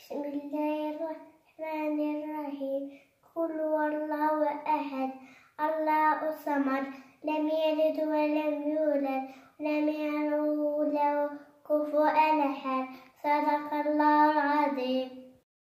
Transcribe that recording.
بسم الله الرحمن الرحيم قل هو الله أحد الله الصمد لم يلد ولم يولد ولم يكن له كفوا أحد صدق الله العظيم.